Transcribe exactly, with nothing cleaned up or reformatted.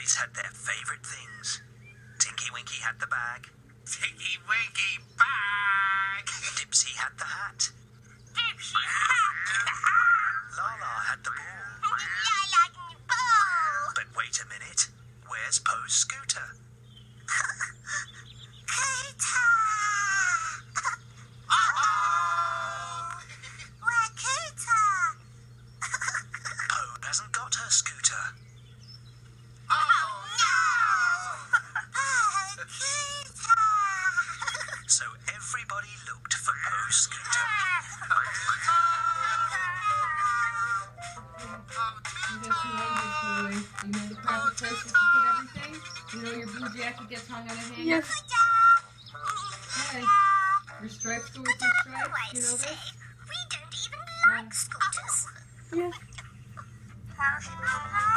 boys had their favourite things. Tinky Winky had the bag. Tinky Winky bag! Dipsy had the hat. Dipsy hat! Lala had the ball. Lala the ball! But wait a minute. Where's Poe's scooter? Cooter! Uh-oh! Where's Cooter? Poe hasn't got her scooter. Oh, no! Oh, Cooter! So everybody looked for Poe's scooter. You got two language, Louie. You know the proper places to put everything? You know your blue jacket gets hung on a hanger? Yes. Okay. Your stripes go with your stripes? You know this? We don't even like scooters. Yes. How